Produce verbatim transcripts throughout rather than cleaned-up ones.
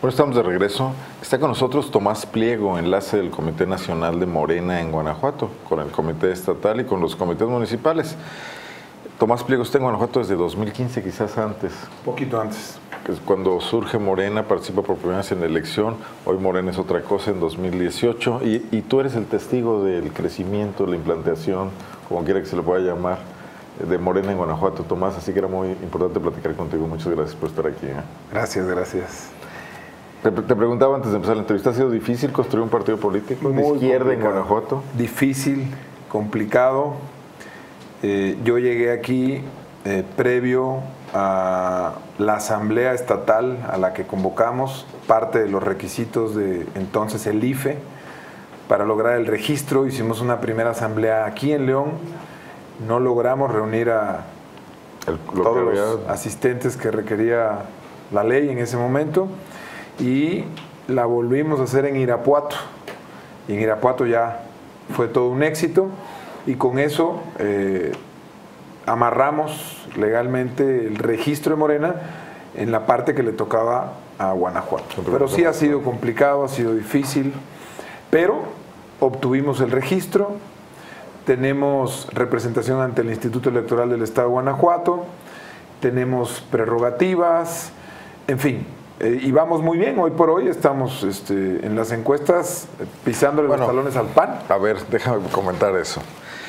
Bueno, estamos de regreso. Está con nosotros Tomás Pliego, enlace del Comité Nacional de Morena en Guanajuato, con el Comité Estatal y con los comités municipales. Tomás Pliego está en Guanajuato desde dos mil quince, quizás antes. Poquito antes. Que es cuando surge Morena, participa por primera vez en la elección. Hoy Morena es otra cosa en dos mil dieciocho. Y, y tú eres el testigo del crecimiento, la implantación, como quiera que se le pueda llamar, de Morena en Guanajuato, Tomás. Así que era muy importante platicar contigo. Muchas gracias por estar aquí. ¿eh? Gracias, gracias. Te, te preguntaba antes de empezar la entrevista, ¿ha sido difícil construir un partido político de izquierda complicado. en Guanajuato? Difícil, complicado. Eh, yo llegué aquí eh, previo a la asamblea estatal a la que convocamos, parte de los requisitos de entonces el I F E, para lograr el registro. Hicimos una primera asamblea aquí en León, no logramos reunir a el, todos los había... asistentes que requería la ley en ese momento, y la volvimos a hacer en Irapuato, y en Irapuato ya fue todo un éxito, y con eso eh, amarramos legalmente el registro de Morena en la parte que le tocaba a Guanajuato. Pero sí ha sido complicado, ha sido difícil, pero obtuvimos el registro, tenemos representación ante el Instituto Electoral del Estado de Guanajuato, tenemos prerrogativas, en fin. Eh, y vamos muy bien, hoy por hoy estamos este, en las encuestas pisándole bueno, los talones al P A N. A ver, déjame comentar eso.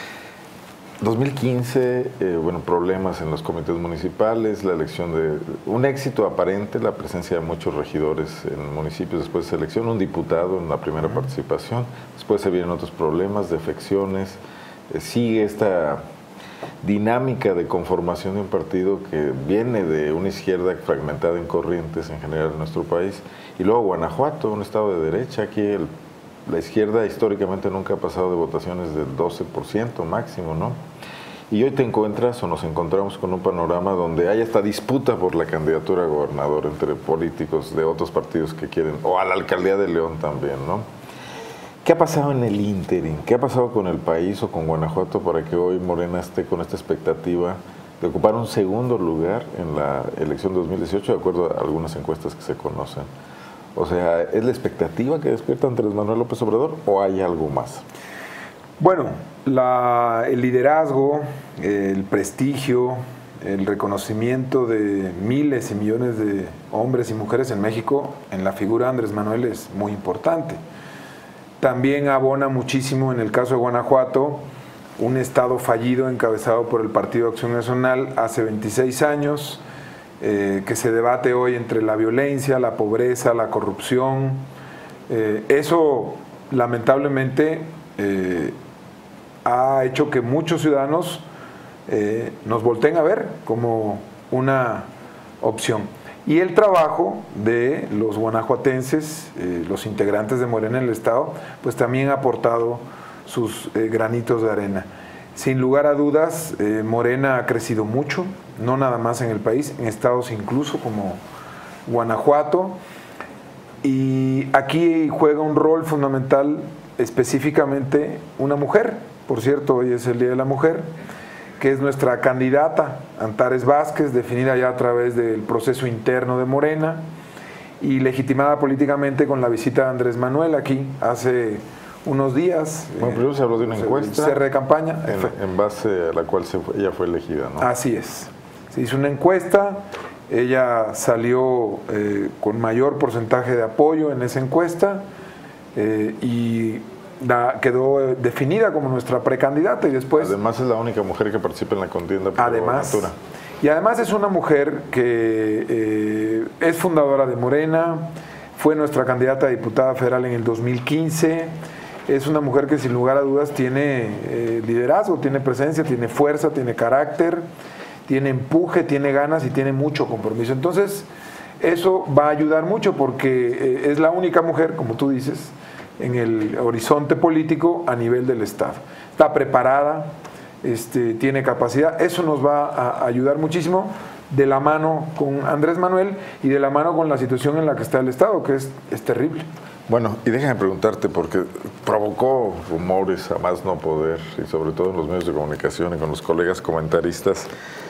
dos mil quince, eh, bueno, problemas en los comités municipales, la elección de un éxito aparente, la presencia de muchos regidores en municipios después de esa elección, un diputado en la primera uh-huh. participación, después se vienen otros problemas, defecciones, eh, sigue esta dinámica de conformación de un partido que viene de una izquierda fragmentada en corrientes en general en nuestro país, y luego Guanajuato, un estado de derecha. Aquí el, la izquierda históricamente nunca ha pasado de votaciones del doce por ciento máximo, ¿no? Y hoy te encuentras o nos encontramos con un panorama donde hay esta disputa por la candidatura a gobernador entre políticos de otros partidos que quieren, o a la alcaldía de León también, ¿no? ¿Qué ha pasado en el ínterin? ¿Qué ha pasado con el país o con Guanajuato para que hoy Morena esté con esta expectativa de ocupar un segundo lugar en la elección de dos mil dieciocho, de acuerdo a algunas encuestas que se conocen? O sea, ¿es la expectativa que despierta Andrés Manuel López Obrador o hay algo más? Bueno, la, el liderazgo, el prestigio, el reconocimiento de miles y millones de hombres y mujeres en México en la figura de Andrés Manuel es muy importante. También abona muchísimo en el caso de Guanajuato, un estado fallido encabezado por el Partido Acción Nacional hace veintiséis años, eh, que se debate hoy entre la violencia, la pobreza, la corrupción. Eh, eso lamentablemente eh, ha hecho que muchos ciudadanos eh, nos volteen a ver como una opción. Y el trabajo de los guanajuatenses, eh, los integrantes de Morena en el Estado, pues también ha aportado sus eh, granitos de arena. Sin lugar a dudas, eh, Morena ha crecido mucho, no nada más en el país, en estados incluso como Guanajuato. Y aquí juega un rol fundamental específicamente una mujer. Por cierto, hoy es el Día de la Mujer, que es nuestra candidata, Antares Vázquez, definida ya a través del proceso interno de Morena y legitimada políticamente con la visita de Andrés Manuel aquí hace unos días. Bueno, primero se habló de una encuesta. Cierre de campaña. En, en base a la cual se fue, ella fue elegida, ¿no? Así es. Se hizo una encuesta, ella salió eh, con mayor porcentaje de apoyo en esa encuesta eh, y La, quedó definida como nuestra precandidata y después... Además es la única mujer que participa en la contienda por además, la gobernatura. Y además es una mujer que eh, es fundadora de Morena, fue nuestra candidata a diputada federal en el dos mil quince, es una mujer que sin lugar a dudas tiene eh, liderazgo, tiene presencia, tiene fuerza, tiene carácter, tiene empuje, tiene ganas y tiene mucho compromiso. Entonces eso va a ayudar mucho porque eh, es la única mujer, como tú dices, en el horizonte político a nivel del Estado. Está preparada, este, tiene capacidad, eso nos va a ayudar muchísimo de la mano con Andrés Manuel y de la mano con la situación en la que está el Estado, que es, es terrible. Bueno, y déjame preguntarte, porque provocó rumores a más no poder, y sobre todo en los medios de comunicación y con los colegas comentaristas,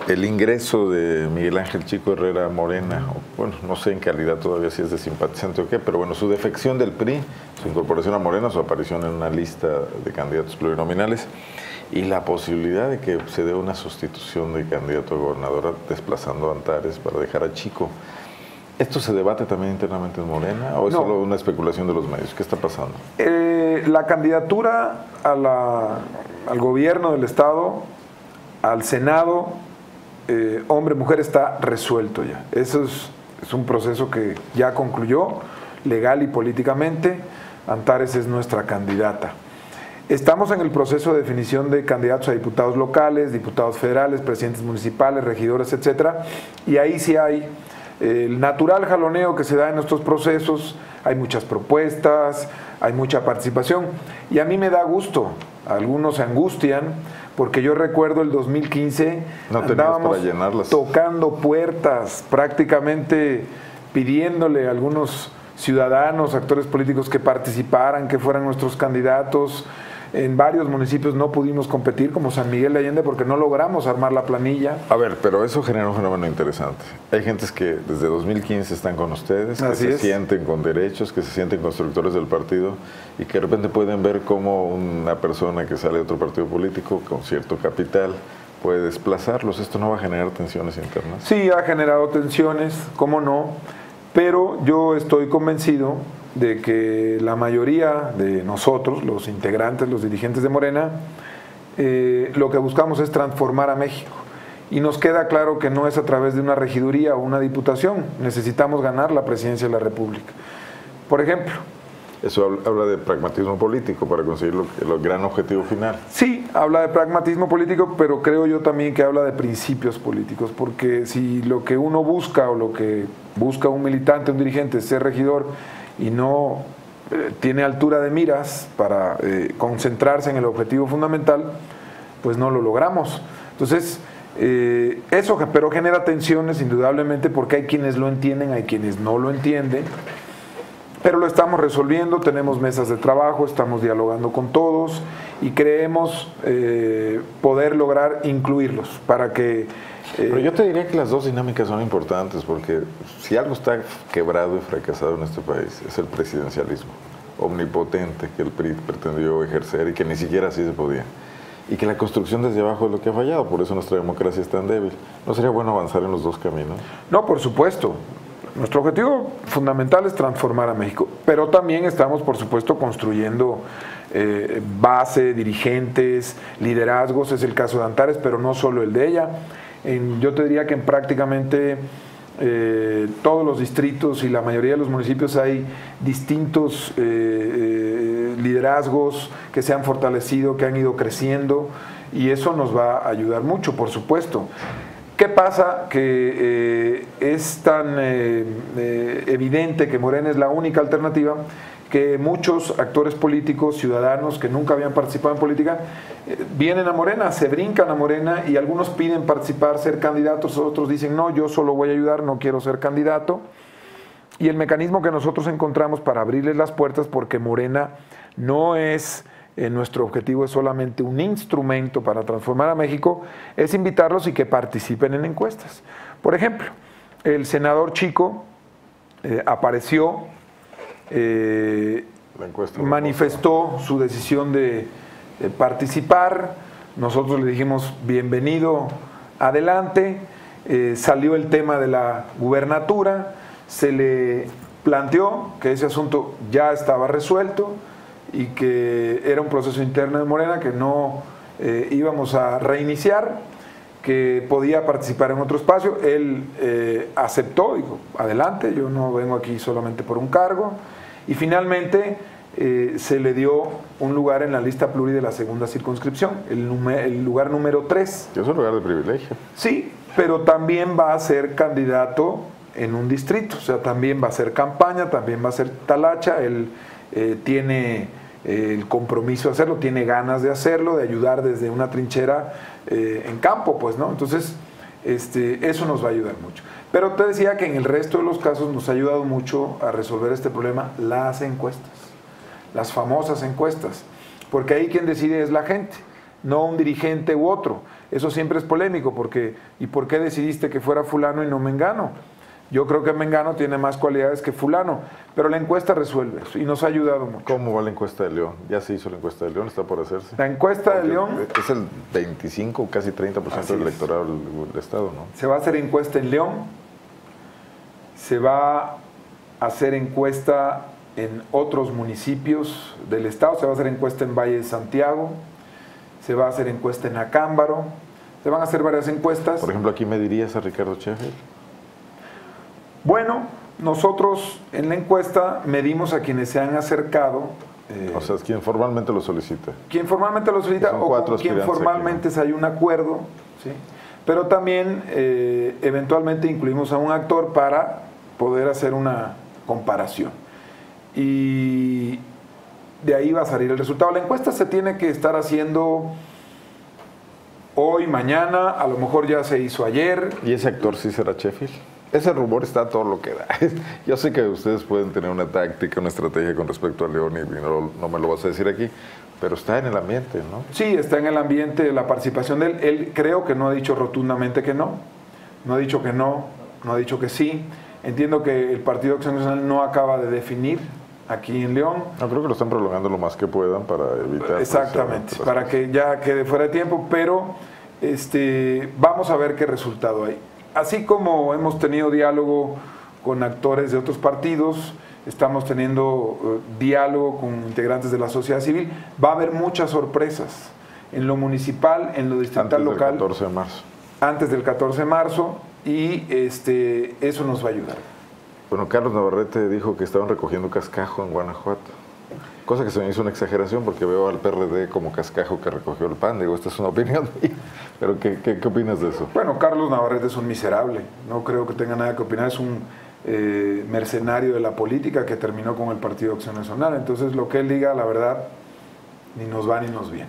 el ingreso de Miguel Ángel Chico Herrera Morena, o, bueno, no sé en calidad todavía si es de simpatizante o qué, pero bueno, su defección del P R I, su incorporación a Morena, su aparición en una lista de candidatos plurinominales y la posibilidad de que se dé una sustitución de candidato a gobernadora desplazando a Antares para dejar a Chico. ¿Esto se debate también internamente en Morena o es no. solo una especulación de los medios? ¿Qué está pasando? Eh, la candidatura a la, al gobierno del Estado, al Senado, eh, hombre, mujer, está resuelto ya. Eso es, es un proceso que ya concluyó, legal y políticamente. Antares es nuestra candidata. Estamos en el proceso de definición de candidatos a diputados locales, diputados federales, presidentes municipales, regidores, etcétera. Y ahí sí hay el natural jaloneo que se da en estos procesos, hay muchas propuestas, hay mucha participación y a mí me da gusto, algunos se angustian porque yo recuerdo el dos mil quince no andábamos para llenarlas. Tocando puertas, prácticamente pidiéndole a algunos ciudadanos, actores políticos que participaran, que fueran nuestros candidatos. En varios municipios no pudimos competir, como San Miguel de Allende, porque no logramos armar la planilla. A ver, pero eso genera un fenómeno interesante. Hay gentes que desde dos mil quince están con ustedes, que Así se es. sienten con derechos, que se sienten constructores del partido y que de repente pueden ver cómo una persona que sale de otro partido político con cierto capital puede desplazarlos. ¿Esto no va a generar tensiones internas? Sí, ha generado tensiones, cómo no, pero yo estoy convencido de que la mayoría de nosotros, los integrantes, los dirigentes de Morena, eh, lo que buscamos es transformar a México. Y nos queda claro que no es a través de una regiduría o una diputación, necesitamos ganar la presidencia de la República. Por ejemplo... Eso habla de pragmatismo político para conseguir lo, el gran objetivo final. Sí, habla de pragmatismo político, pero creo yo también que habla de principios políticos, porque si lo que uno busca o lo que busca un militante, un dirigente, es ser regidor, y no eh, tiene altura de miras para eh, concentrarse en el objetivo fundamental, pues no lo logramos. Entonces, eh, eso pero genera tensiones indudablemente porque hay quienes lo entienden, hay quienes no lo entienden, pero lo estamos resolviendo, tenemos mesas de trabajo, estamos dialogando con todos y creemos eh, poder lograr incluirlos para que... Pero yo te diría que las dos dinámicas son importantes porque si algo está quebrado y fracasado en este país es el presidencialismo omnipotente que el P R I pretendió ejercer y que ni siquiera así se podía. Y que la construcción desde abajo es lo que ha fallado, por eso nuestra democracia es tan débil. ¿No sería bueno avanzar en los dos caminos? No, por supuesto. Nuestro objetivo fundamental es transformar a México, pero también estamos, por supuesto, construyendo eh, base, dirigentes, liderazgos. Es el caso de Antares, pero no solo el de ella. En, yo te diría que en prácticamente eh, todos los distritos y la mayoría de los municipios hay distintos eh, eh, liderazgos que se han fortalecido, que han ido creciendo y eso nos va a ayudar mucho, por supuesto. ¿Qué pasa? Que eh, es tan eh, eh, evidente que Morena es la única alternativa que muchos actores políticos, ciudadanos que nunca habían participado en política, eh, vienen a Morena, se brincan a Morena y algunos piden participar, ser candidatos, otros dicen no, yo solo voy a ayudar, no quiero ser candidato. Y el mecanismo que nosotros encontramos para abrirles las puertas, porque Morena no es... Eh, nuestro objetivo es solamente un instrumento para transformar a México, es invitarlos y que participen en encuestas. Por ejemplo, el senador Chico eh, apareció, eh, manifestó su decisión de, de participar, nosotros le dijimos bienvenido, adelante, eh, salió el tema de la gubernatura, se le planteó que ese asunto ya estaba resuelto, y que era un proceso interno de Morena que no eh, íbamos a reiniciar, que podía participar en otro espacio. Él eh, aceptó, dijo, adelante, yo no vengo aquí solamente por un cargo, y finalmente eh, se le dio un lugar en la lista pluri de la segunda circunscripción, el, el lugar número tres. Es un lugar de privilegio. Sí, pero también va a ser candidato en un distrito, o sea, también va a ser campaña, también va a ser talacha, él eh, tiene... el compromiso de hacerlo, tiene ganas de hacerlo, de ayudar desde una trinchera eh, en campo, pues, ¿no? Entonces, este, eso nos va a ayudar mucho. Pero te decía que en el resto de los casos nos ha ayudado mucho a resolver este problema las encuestas, las famosas encuestas, porque ahí quien decide es la gente, no un dirigente u otro. eso siempre es polémico, porque ¿y por qué decidiste que fuera fulano y no mengano? Yo creo que Mengano tiene más cualidades que fulano, pero la encuesta resuelve eso y nos ha ayudado mucho. ¿Cómo va la encuesta de León? Ya se hizo la encuesta de León, está por hacerse. La encuesta Porque de León es el veinticinco, casi treinta por ciento del electorado del, del Estado, ¿no? Se va a hacer encuesta en León, se va a hacer encuesta en otros municipios del Estado, se va a hacer encuesta en Valle de Santiago, se va a hacer encuesta en Acámbaro, se van a hacer varias encuestas. Por ejemplo, aquí me dirías a Ricardo Sheffield. Bueno, nosotros en la encuesta medimos a quienes se han acercado. Eh, o sea, es quien formalmente lo solicita. Quien formalmente lo solicita o con quien formalmente se hay un acuerdo, ¿sí? Pero también eh, eventualmente incluimos a un actor para poder hacer una comparación. Y de ahí va a salir el resultado. La encuesta se tiene que estar haciendo hoy, mañana, a lo mejor ya se hizo ayer. ¿Y ese actor sí será Sheffield? Ese rumor está a todo lo que da. Yo sé que ustedes pueden tener una táctica, una estrategia con respecto a León y no, no me lo vas a decir aquí, pero está en el ambiente, ¿no? Sí, está en el ambiente la participación de él. Él creo que no ha dicho rotundamente que no, no ha dicho que no, no ha dicho que sí. Entiendo que el Partido Acción Nacional no acaba de definir aquí en León. No, creo que lo están prolongando lo más que puedan para evitar... Exactamente, para que ya quede fuera de tiempo, pero este, vamos a ver qué resultado hay. Así como hemos tenido diálogo con actores de otros partidos, estamos teniendo uh, diálogo con integrantes de la sociedad civil, va a haber muchas sorpresas en lo municipal, en lo distrital local. Antes del catorce de marzo. Antes del catorce de marzo, y este, eso nos va a ayudar. Bueno, Carlos Navarrete dijo que estaban recogiendo cascajo en Guanajuato, cosa que se me hizo una exageración porque veo al P R D como cascajo que recogió el P A N. Digo, esta es una opinión mía, pero ¿qué, qué, qué opinas de eso? Bueno, Carlos Navarrete es un miserable, no creo que tenga nada que opinar, es un eh, mercenario de la política que terminó con el Partido Acción Nacional, entonces lo que él diga, la verdad, ni nos va ni nos viene.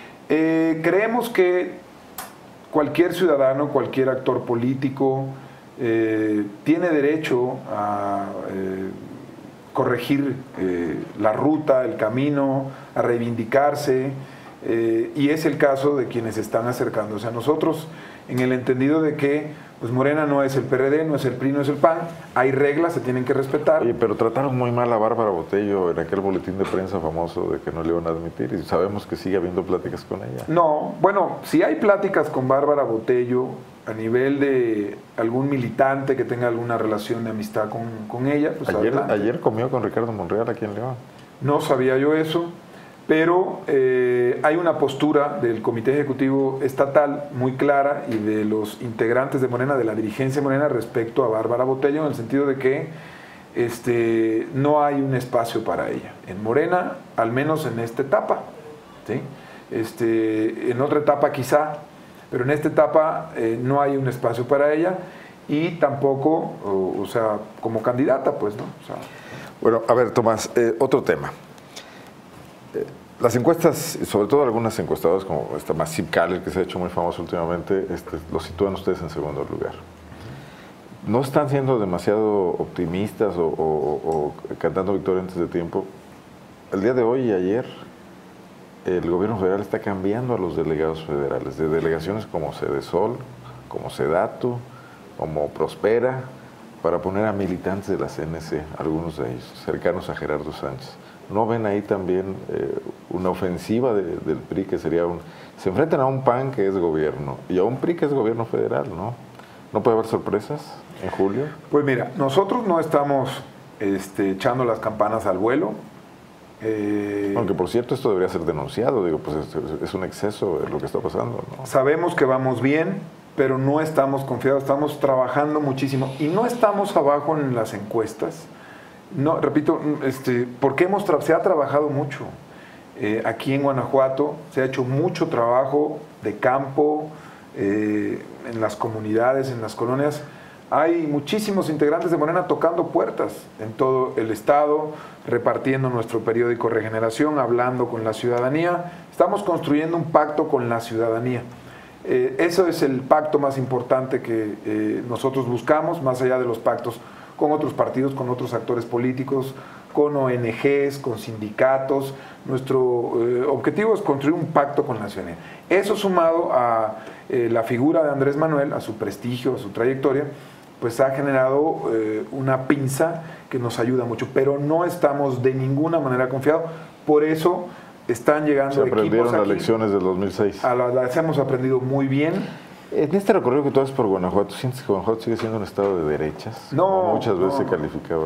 Eh, creemos que cualquier ciudadano, cualquier actor político eh, tiene derecho a eh, corregir eh, la ruta, el camino, a reivindicarse, eh, y es el caso de quienes están acercándose a nosotros, en el entendido de que pues Morena no es el P R D, no es el P R I, no es el P A N, hay reglas, se tienen que respetar. Oye, pero trataron muy mal a Bárbara Botello en aquel boletín de prensa famoso de que no le iban a admitir, y sabemos que sigue habiendo pláticas con ella. No, bueno, si hay pláticas con Bárbara Botello a nivel de algún militante que tenga alguna relación de amistad con, con ella, pues ayer, adelante. ayer comió con Ricardo Monreal aquí en León. No sabía yo eso, pero eh, hay una postura del Comité Ejecutivo Estatal muy clara y de los integrantes de Morena, de la dirigencia de Morena, respecto a Bárbara Botello, en el sentido de que este, no hay un espacio para ella. En Morena, al menos en esta etapa, ¿sí? Este, en otra etapa quizá, pero en esta etapa eh, no hay un espacio para ella y tampoco, o, o sea, como candidata, pues, ¿no? O sea, bueno, a ver, Tomás, eh, otro tema. Eh, las encuestas, sobre todo algunas encuestadoras como esta Massive Caller, que se ha hecho muy famoso últimamente, este, lo sitúan ustedes en segundo lugar. ¿No están siendo demasiado optimistas o, o, o cantando victoria antes de tiempo? El día de hoy y ayer, el gobierno federal está cambiando a los delegados federales, de delegaciones como Sedesol, como Sedatu, como Prospera, para poner a militantes de la C N C, algunos de ellos, cercanos a Gerardo Sánchez. ¿No ven ahí también eh, una ofensiva de, del P R I que sería un... Se enfrentan a un P A N que es gobierno y a un P R I que es gobierno federal, ¿no? ¿No puede haber sorpresas en julio? Pues mira, nosotros no estamos este, echando las campanas al vuelo. Eh, Aunque por cierto esto debería ser denunciado, digo, pues es, es un exceso de lo que está pasando, ¿no? Sabemos que vamos bien, pero no estamos confiados, estamos trabajando muchísimo y no estamos abajo en las encuestas. No, repito, este, porque hemos se ha trabajado mucho. Eh, aquí en Guanajuato se ha hecho mucho trabajo de campo, eh, en las comunidades, en las colonias. Hay muchísimos integrantes de Morena tocando puertas en todo el estado, repartiendo nuestro periódico Regeneración, hablando con la ciudadanía. Estamos construyendo un pacto con la ciudadanía. Eh, eso es el pacto más importante que eh, nosotros buscamos, más allá de los pactos con otros partidos, con otros actores políticos, con O N Ges, con sindicatos. Nuestro eh, objetivo es construir un pacto con la ciudadanía. Eso sumado a eh, la figura de Andrés Manuel, a su prestigio, a su trayectoria, pues ha generado eh, una pinza que nos ayuda mucho, pero no estamos de ninguna manera confiados. Por eso están llegando Se equipos aprendieron las aquí. lecciones del dos mil seis. A las, las hemos aprendido muy bien. En este recorrido que tú haces por Guanajuato, ¿sientes que Guanajuato sigue siendo un estado de derechas? No, Como muchas veces no, se no. calificaba.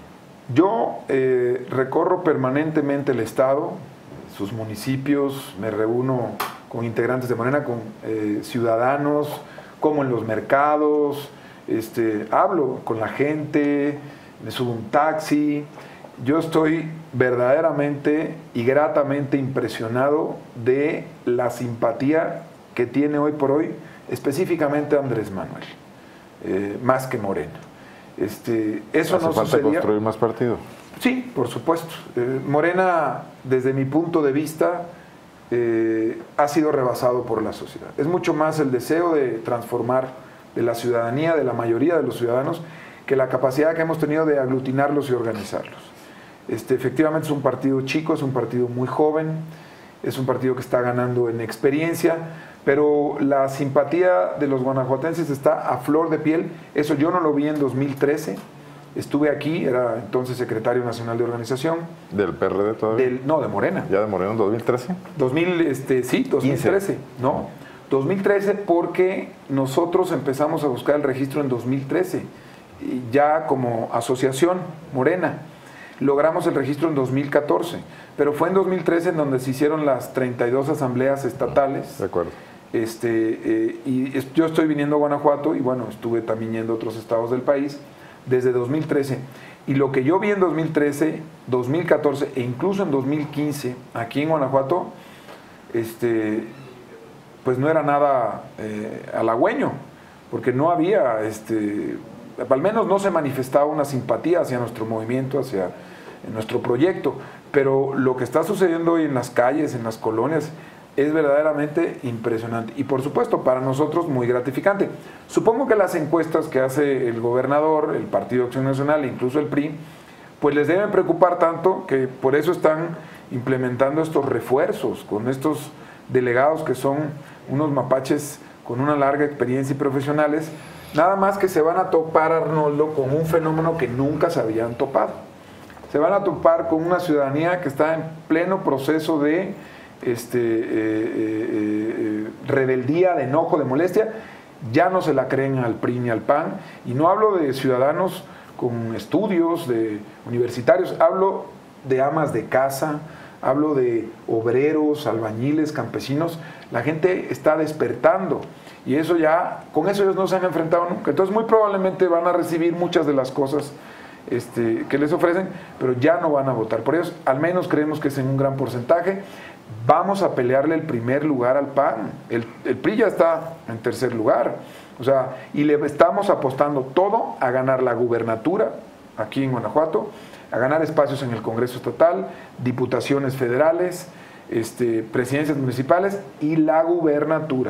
Yo eh, recorro permanentemente el estado, sus municipios, me reúno con integrantes de Morena, con eh, ciudadanos, como en los mercados, este, hablo con la gente, me subo un taxi. Yo estoy verdaderamente y gratamente impresionado de la simpatía que tiene hoy por hoy, específicamente Andrés Manuel, eh, más que Morena. Este, eso ¿Hace no falta sucedía. construir más partido? Sí, por supuesto. Eh, Morena, desde mi punto de vista, eh, ha sido rebasado por la sociedad. Es mucho más el deseo de transformar de la ciudadanía, de la mayoría de los ciudadanos, que la capacidad que hemos tenido de aglutinarlos y organizarlos. Este, efectivamente es un partido chico, es un partido muy joven, es un partido que está ganando en experiencia, pero la simpatía de los guanajuatenses está a flor de piel. Eso yo no lo vi en dos mil trece, estuve aquí, era entonces secretario nacional de organización. ¿Del P R D todavía? Del, no, de Morena. ¿Ya de Morena en dos mil trece? dos mil, este, sí, dos mil trece, no. dos mil trece porque nosotros empezamos a buscar el registro en dos mil trece, y ya como asociación Morena. Logramos el registro en dos mil catorce, pero fue en dos mil trece en donde se hicieron las treinta y dos asambleas estatales. De acuerdo. Este, eh, y es, yo estoy viniendo a Guanajuato y bueno, estuve también yendo a otros estados del país desde dos mil trece. Y lo que yo vi en dos mil trece, dos mil catorce e incluso en dos mil quince aquí en Guanajuato, este, pues no era nada eh, halagüeño, porque no había, este, al menos no se manifestaba una simpatía hacia nuestro movimiento, hacia nuestro proyecto. Pero lo que está sucediendo hoy en las calles, en las colonias, es verdaderamente impresionante y por supuesto para nosotros muy gratificante. Supongo que las encuestas que hace el gobernador, el Partido Acción Nacional e incluso el P R I, pues les deben preocupar tanto que por eso están implementando estos refuerzos con estos delegados que son unos mapaches con una larga experiencia y profesionales, nada más que se van a topar, Arnoldo, con un fenómeno que nunca se habían topado. Se van a topar con una ciudadanía que está en pleno proceso de Este, eh, eh, eh, rebeldía, de enojo, de molestia. Ya no se la creen al P R I ni al P A N, y no hablo de ciudadanos con estudios, de universitarios, hablo de amas de casa, hablo de obreros, albañiles, campesinos. La gente está despertando y eso ya, con eso ellos no se han enfrentado nunca. Entonces muy probablemente van a recibir muchas de las cosas este, que les ofrecen, pero ya no van a votar por ellos. Al menos creemos que es en un gran porcentaje. Vamos a pelearle el primer lugar al P A N. El, el P R I ya está en tercer lugar. O sea, y le estamos apostando todo a ganar la gubernatura aquí en Guanajuato, a ganar espacios en el Congreso Estatal, diputaciones federales, este, presidencias municipales y la gubernatura.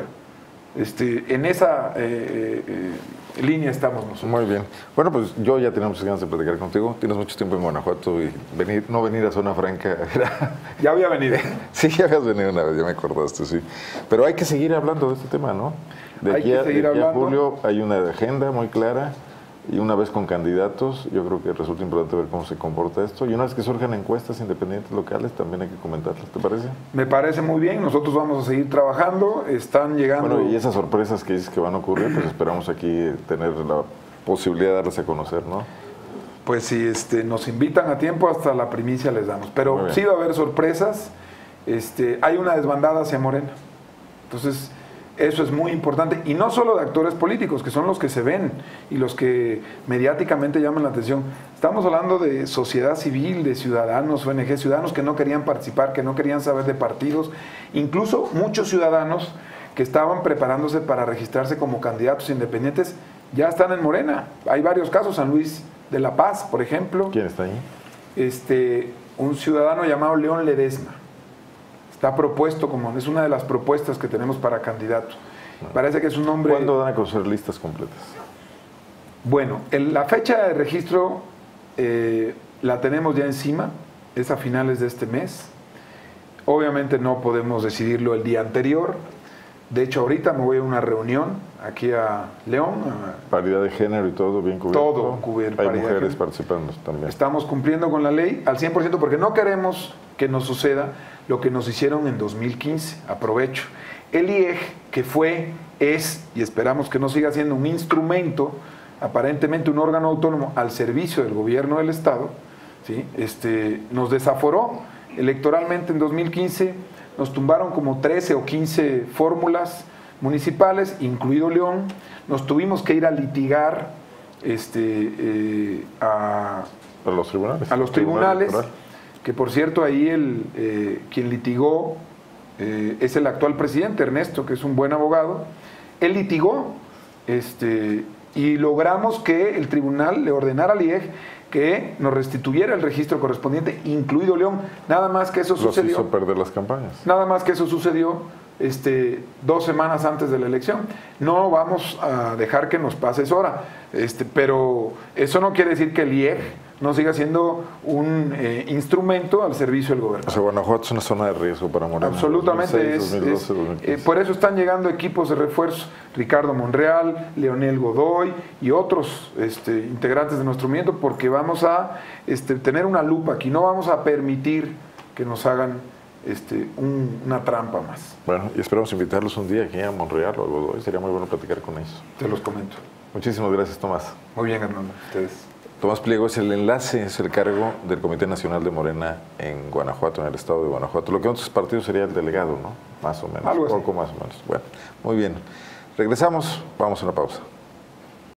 Este, en esa eh, eh, línea estamos nosotros. Muy bien. Bueno, pues yo ya tenía muchas ganas de platicar contigo. Tienes mucho tiempo en Guanajuato y venir, no venir a Zona Franca era... Ya había venido. Sí, ya habías venido una vez, ya me acordaste, sí. Pero hay que seguir hablando de este tema, ¿no? De hay aquí, que a, seguir de aquí a hablando. julio hay una agenda muy clara y una vez con candidatos, yo creo que resulta importante ver cómo se comporta esto. Y una vez que surjan encuestas independientes locales, también hay que comentarlas, ¿te parece? Me parece muy bien, nosotros vamos a seguir trabajando, están llegando... Bueno, y esas sorpresas que dices que van a ocurrir, pues esperamos aquí tener la posibilidad de darlas a conocer, ¿no? Pues si este, nos invitan a tiempo, hasta la primicia les damos. Pero sí va a haber sorpresas. Este, hay una desbandada hacia Morena. Entonces, eso es muy importante. Y no solo de actores políticos, que son los que se ven y los que mediáticamente llaman la atención. Estamos hablando de sociedad civil, de ciudadanos, O N G, ciudadanos que no querían participar, que no querían saber de partidos. Incluso muchos ciudadanos que estaban preparándose para registrarse como candidatos independientes ya están en Morena. Hay varios casos, San Luis de la Paz, por ejemplo. ¿Quién está ahí? Este, un ciudadano llamado León Ledesma. Está propuesto como, es una de las propuestas que tenemos para candidato. Parece que es un hombre... ¿Cuándo dan a conocer listas completas? Bueno, el, la fecha de registro eh, la tenemos ya encima, es a finales de este mes. Obviamente no podemos decidirlo el día anterior. De hecho, ahorita me voy a una reunión aquí a León. A paridad de género y todo bien cubierto. Todo cubierto. Hay mujeres participando también. Estamos cumpliendo con la ley al cien por ciento porque no queremos que nos suceda lo que nos hicieron en dos mil quince. Aprovecho. El I E G, que fue, es, y esperamos que no siga siendo un instrumento, aparentemente un órgano autónomo al servicio del gobierno del Estado, ¿sí? este, nos desaforó electoralmente en dos mil quince, nos tumbaron como trece o quince fórmulas municipales, incluido León, nos tuvimos que ir a litigar este, eh, a, a los tribunales, a los tribunales tribunal que por cierto ahí el, eh, quien litigó eh, es el actual presidente, Ernesto, que es un buen abogado. Él litigó este, y logramos que el tribunal le ordenara al I E G que nos restituyera el registro correspondiente, incluido León. Nada más que eso los sucedió. hizo perder las campañas. Nada más que eso sucedió este, dos semanas antes de la elección. No vamos a dejar que nos pase esa hora, este, pero eso no quiere decir que el I E G no siga siendo un eh, instrumento al servicio del gobierno. O sea, Guanajuato es una zona de riesgo para Morena. Absolutamente. dos mil seis, es, dos mil doce, es, dos mil quince. Eh, por eso están llegando equipos de refuerzo. Ricardo Monreal, Leonel Godoy y otros este, integrantes de nuestro movimiento, porque vamos a este, tener una lupa aquí. No vamos a permitir que nos hagan este, un, una trampa más. Bueno, y esperamos invitarlos un día aquí a Monreal o a Godoy. Sería muy bueno platicar con ellos. Te los comento. Muchísimas gracias, Tomás. Muy bien, Hernando. Ustedes. Tomás Pliego es el enlace, es el cargo del Comité Nacional de Morena en Guanajuato, en el estado de Guanajuato. Lo que en otros partidos sería el delegado, ¿no? Más o menos, Algo un poco más o menos. Bueno, muy bien. Regresamos, vamos a una pausa.